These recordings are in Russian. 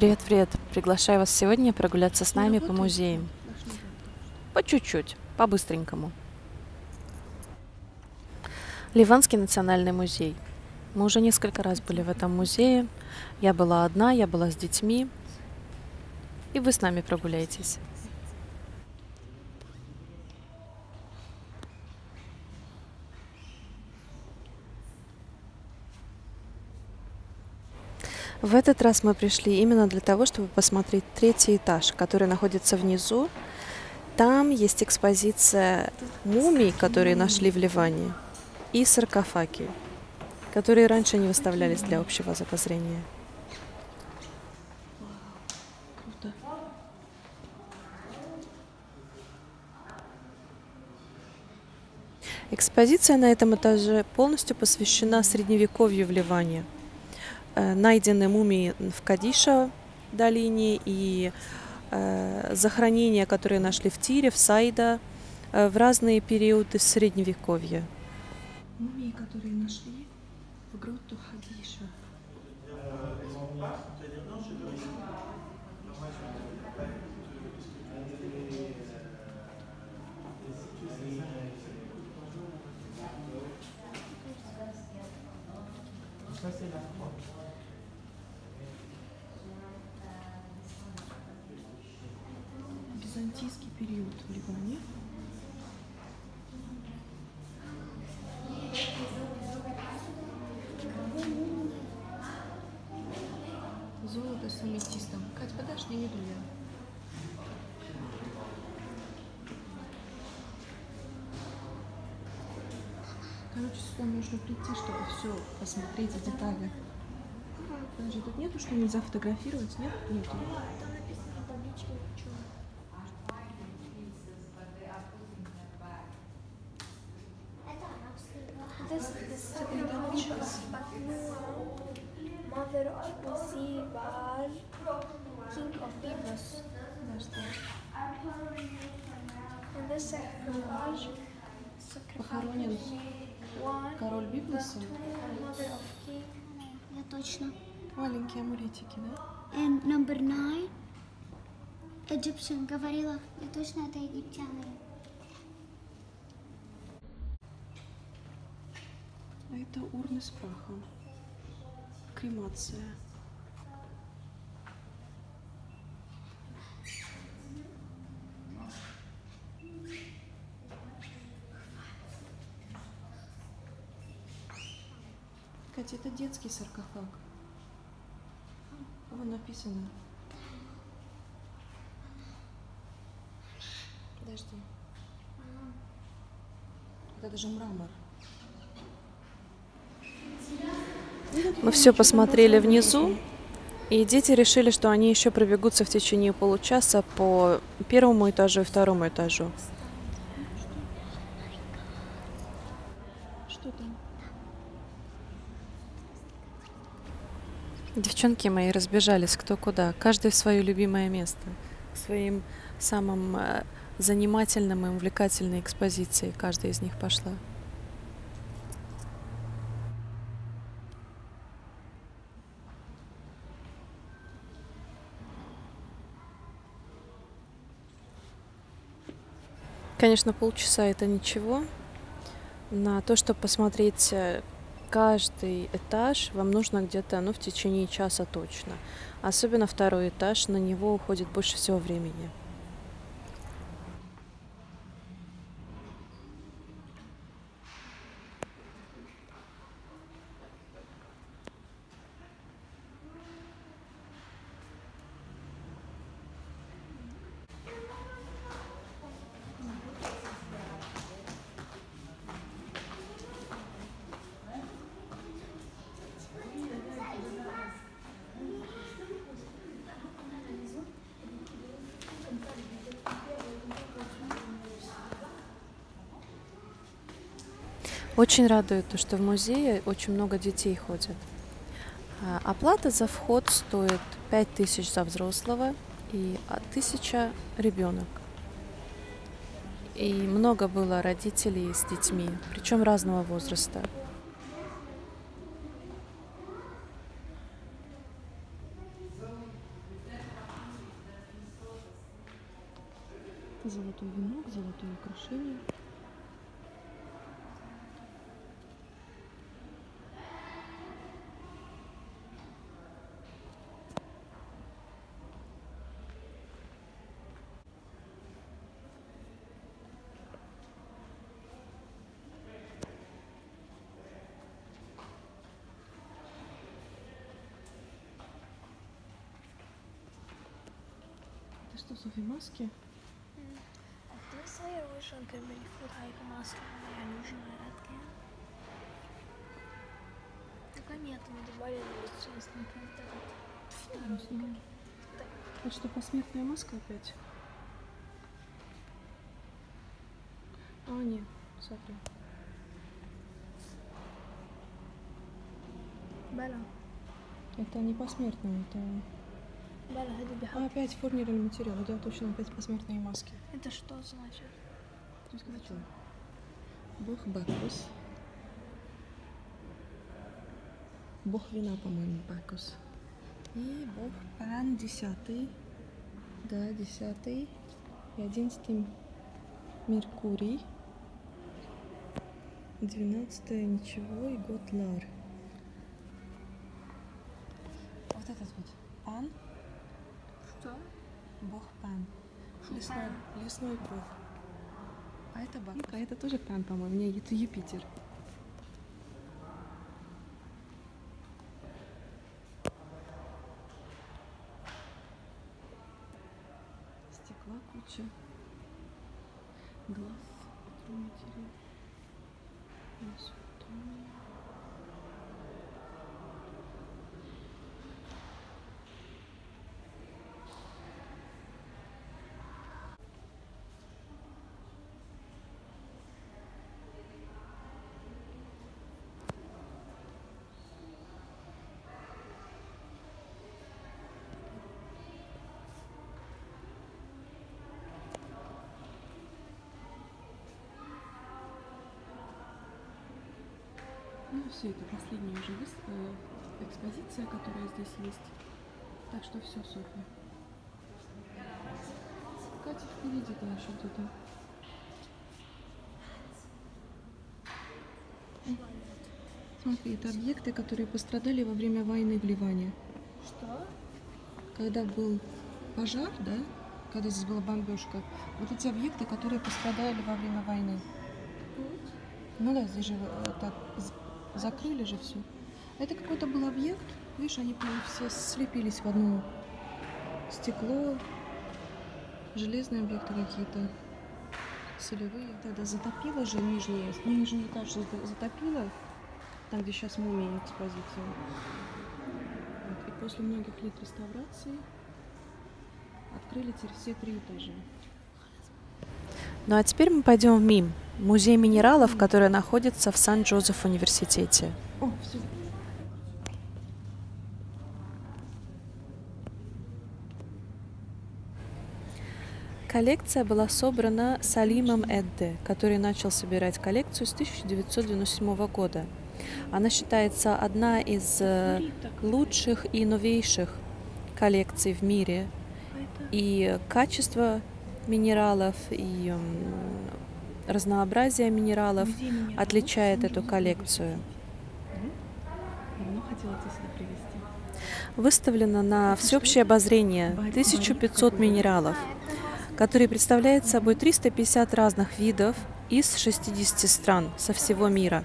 Привет, привет! Приглашаю вас сегодня прогуляться с нами по музеям. По чуть-чуть, по-быстренькому. Ливанский национальный музей. Мы уже несколько раз были в этом музее. Я была одна, я была с детьми. И вы с нами прогуляетесь. В этот раз мы пришли именно для того, чтобы посмотреть третий этаж, который находится внизу. Там есть экспозиция мумий, которые нашли в Ливане, и саркофаги, которые раньше не выставлялись для общего запозрения. Круто. Экспозиция на этом этаже полностью посвящена средневековью в Ливане. Найдены мумии в Кадиша долине и захоронения, которые нашли в Тире, в Сайда, в разные периоды средневековья. Мумии, которые нашли в гроту Хадиша. Византийский период в Ливане. Золото с аметистом. Кать, подожди, не иду я. Короче, сюда нужно прийти, чтобы все посмотреть в деталях. Подожди, тут нету, что нельзя фотографировать? Нет? Нету. Там написано табличка ничего. Это арабский. This is the mother of Musibar, king of Byblos. And this sarcophage Похоронен one, король Библоса. mother of king. Я точно. Маленькие амулетики, да? Number 9. Egyptian говорила. Я точно это египтяне. А это урны с прахом. Кремация. Катя, это детский саркофаг. Вон написано. Подожди. Это даже мрамор. Мы все посмотрели внизу, и дети решили, что они еще пробегутся в течение получаса по первому этажу и второму этажу. Что там? Девчонки мои разбежались кто куда, каждый в свое любимое место, к своим самым занимательным и увлекательной экспозиции каждая из них пошла. Конечно, полчаса это ничего. На то, чтобы посмотреть каждый этаж, вам нужно где-то в течение часа точно. Особенно второй этаж, на него уходит больше всего времени. Очень радует то, что в музее очень много детей ходят. Оплата за вход стоит 5000 за взрослого и 1000 ребенок. И много было родителей с детьми, причем разного возраста. Это золотой венок, золотое украшение. Это что, Софи, маски? Это صغير وشلون كمل يفوت هاي ماسك يعني وش غيرت كان наконец-то мы добавили лицо с ним. Это что, посмертная маска опять? А, нет, смотри. بلا Это не посмертная, это... بلا هذه А, بحط. опять формировальный материал. Да, точно, опять посмертные маски. Это что значит? Что сказать? Бог Бакус. Бог вина, по-моему, Бакус. И бог Пан 10. Да, 10. И 11 Меркурий. 12 ничего и год Лар. Вот этот вот Пан. Что? Бог Пан. Лесной бог. А это Бакус. А это тоже Пан, по-моему. Не, это Юпитер. Стекла куча. Глаз. Материал. Ну все, это последняя уже экспозиция, которая здесь есть. Так что все, Софья. Катя впереди дальше где-то. Смотри, это объекты, которые пострадали во время войны в Ливане. Что? Когда был пожар, да? Когда здесь была бомбежка. Вот эти объекты, которые пострадали во время войны. Ну да, здесь же это закрыли же все. Это какой-то был объект. Видишь, они все слепились в одно стекло. Железные объекты какие-то. Солевые. Тогда затопило же нижний этаж затопило. Там, где сейчас мумия экспозиция. Вот. И после многих лет реставрации открыли теперь все 3 этажа. Ну а теперь мы пойдем в МИМ, музей минералов, который находится в Сан-Джозеф университете. О, все. Коллекция была собрана Салимом Эдде, который начал собирать коллекцию с 1997 года. Она считается одна из лучших и новейших коллекций в мире. И качество минералов, и разнообразие минералов отличает эту коллекцию. Давно хотела тебя сюда привезти. Выставлено на всеобщее обозрение 1500 минералов, которые представляют собой 350 разных видов из 60 стран со всего мира.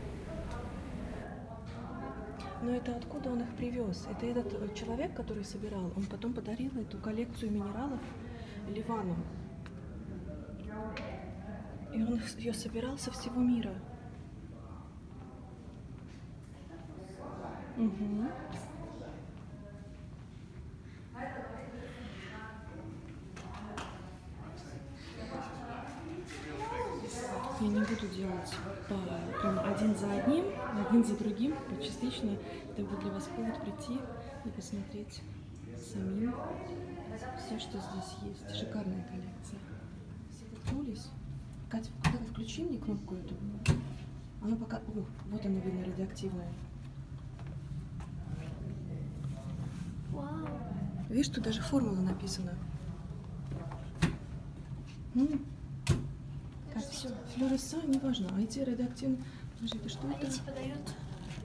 Но это откуда он их привез? Это этот человек, который собирал, он потом подарил эту коллекцию минералов Ливану. И он ее собирал со всего мира. Угу. Я не буду делать прям один за одним, один за другим, частично. Это будет для вас повод прийти и посмотреть самим все, что здесь есть. Шикарная коллекция. Все вернулись. Катя, когда включи мне кнопку эту. Она пока... О, вот она, видно, радиоактивная. Вау. Видишь, тут даже формула написана. М. Кать, все, флюореса, неважно. А эти радиоактивные... Подожди, это что Они это? типа дают...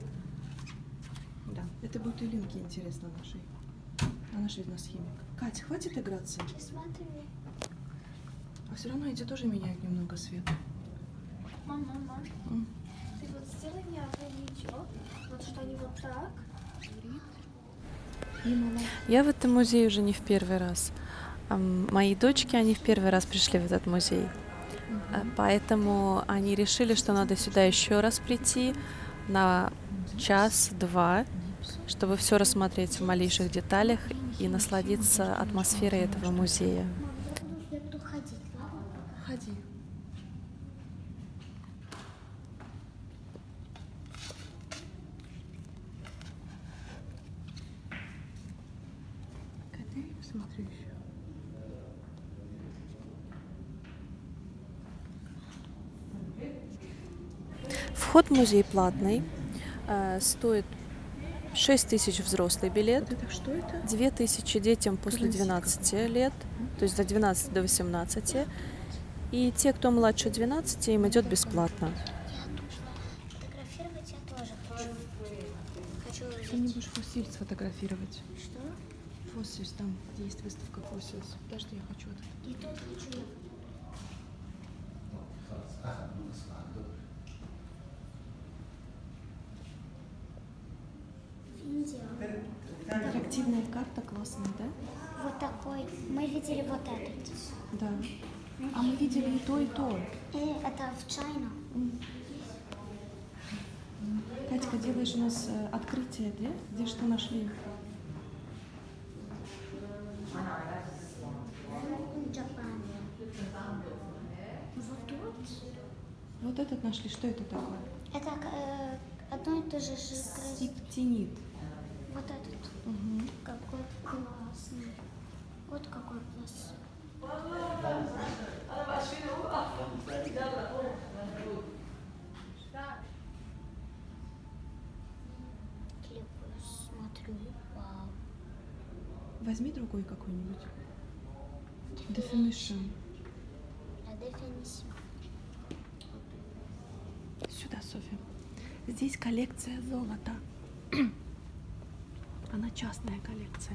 Да, это бутылинки, интересно, нашей. Она же, видно, схимик. Кать, хватит играться? Смотри. А все равно эти тоже меняют немного свет. Мама, М. ты вот сделай мне одно видео, вот что они вот так. И мама. Я в этом музее уже не в первый раз. Мои дочки, они в первый раз пришли в этот музей. Поэтому они решили, что надо сюда еще раз прийти на час-два, чтобы все рассмотреть в малейших деталях и насладиться атмосферой этого музея. Я буду ходить, ладно? Ходи. Кать, дай я посмотрю еще. Вход в музей платный, стоит 6 тысяч взрослый билет, Вот это что это? 2000 детям после 12 лет, то есть за 12 до 18. И те, кто младше 12, им идет бесплатно. Фотографировать я тоже хочу. Ты не будешь фосиль сфотографировать. Что? Фосильс, там, где есть выставка Фосильс. Подожди, я хочу вот это. И тут хочу я. Видео. Интерактивная карта классная, да? Вот такой. Мы видели вот этот. Да. А мы видели и то, и то. Это в China. Катька, делаешь у нас открытие, да? Где что нашли? Japan. Вот тут. Вот этот нашли. Что это такое? Это одно и то же жидкость. Сиптинит. Вот этот. Угу. Какой классный. Вот какой классный. Клипы смотрю. Вау. Возьми другой какой-нибудь. Definition. La définition. Сюда, Софья. Здесь коллекция золота. Она частная коллекция.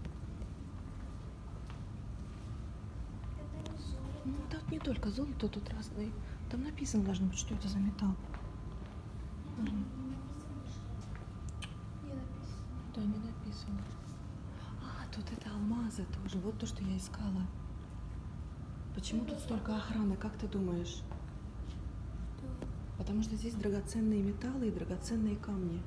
Ну, тут не только золото, тут разные. Там написано должно быть, что это за металл. Мгм. Не написано. Да, не написано. А, тут это алмазы тоже. Вот то, что я искала. Почему тут столько охраны, как ты думаешь? Потому что здесь драгоценные металлы и драгоценные камни.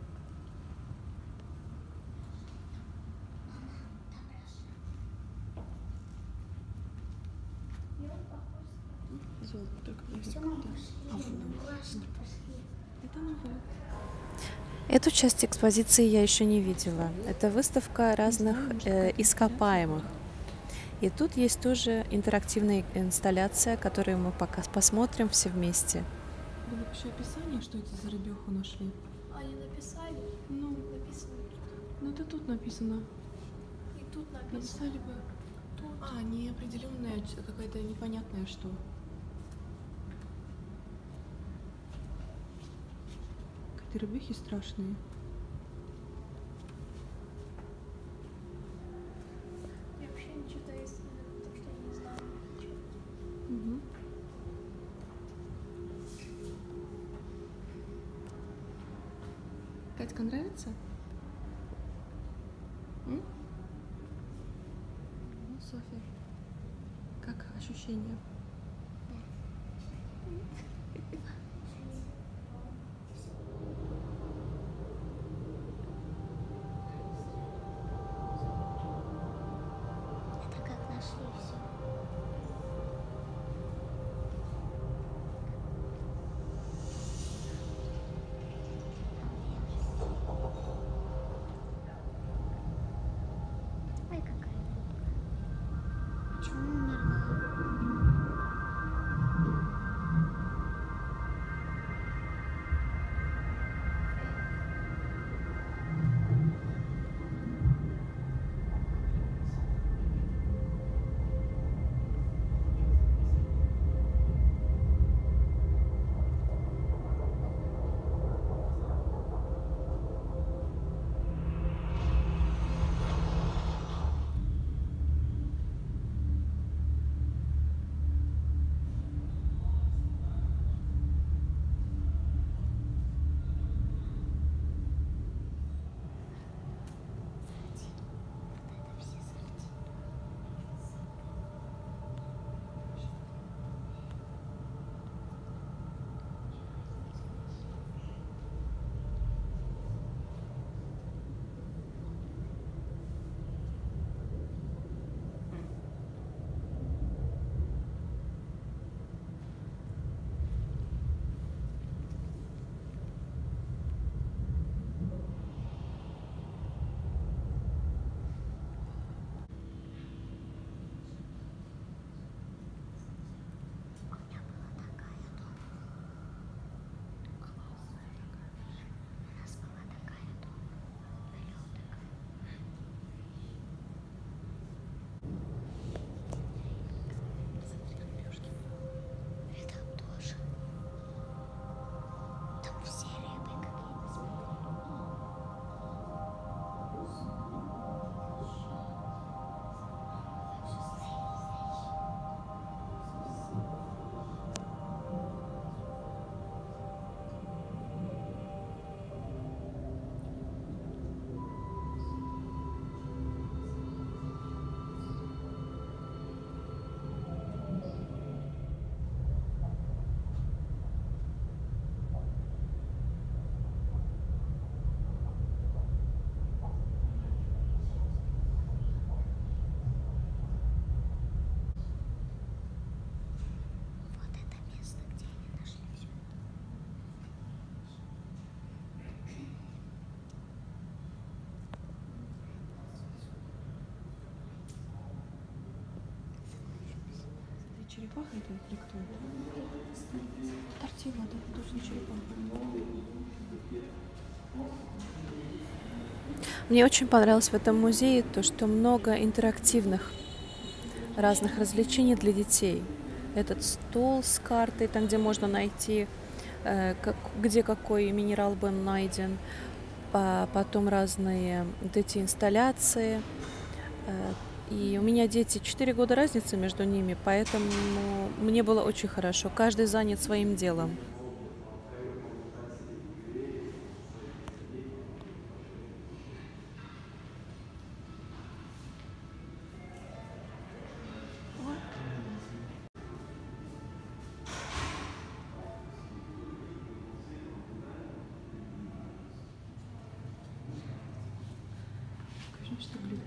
Золото только не Все, видно, мама, да. пошли. А вот. Башни пошли. Это новое. Эту часть экспозиции я еще не видела. Это выставка разных ископаемых. И тут есть тоже интерактивная инсталляция, которую мы пока посмотрим все вместе. Было бы еще описание, что это за рыбеху нашли. Они написали, Ну, написано тут. ну это тут написано. И тут написано. Написали бы. Тут. А, неопределенная, какая-то непонятная что. Какие-то рыбехи страшные. Я вообще не читаю, потому что я не знаю. Угу. Катька, нравится? М? Ну, Софья, как ощущения? Это как нашли все. Ой, какая рыбка. Почему умерла? черепаха это или кто это? Тортила, да, точно черепаха. Мне очень понравилось в этом музее то, что много интерактивных разных развлечений для детей. Этот стол с картой, там, где можно найти, где какой минерал был найден, потом разные вот эти инсталляции. И у меня дети 4 года разницы между ними, поэтому мне было очень хорошо. Каждый занят своим делом. Скажи, что глюк.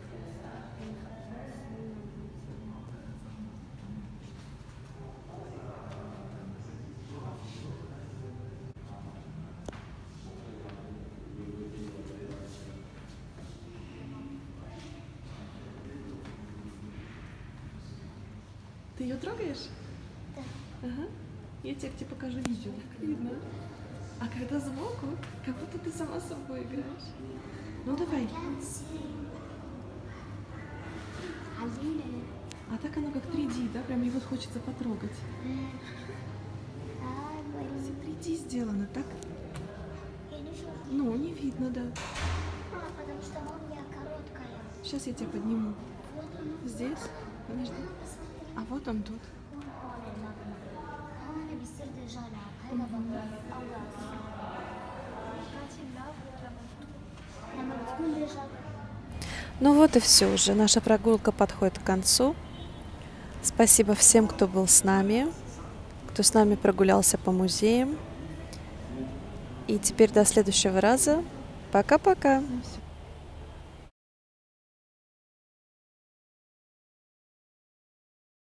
Ты ее трогаешь? Да. Ага. Я тебе покажу видео. Так видно. А когда сбоку, как будто ты сама с собой играешь. Ну давай. А так оно как 3D, да? Прям его хочется потрогать. Все 3D сделано, так? Я не вижу. Ну, не видно, да. Потому что молния короткая. Сейчас я тебя подниму. Вот оно. Здесь? Подожди. А вот он тут. أنا بيصير دجال هذا بطل لما بتكون دجال. Ну вот и все уже. Наша прогулка подходит к концу. Спасибо всем, кто был с нами, кто с нами прогулялся по музеям. И теперь до следующего раза. Пока-пока. Ну, всё.